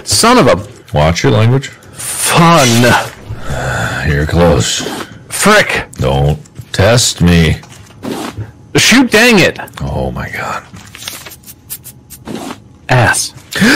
Son of a... Watch your language. Fun. You're close. Frick. Don't test me. Shoot, dang it. Oh my god. Ass.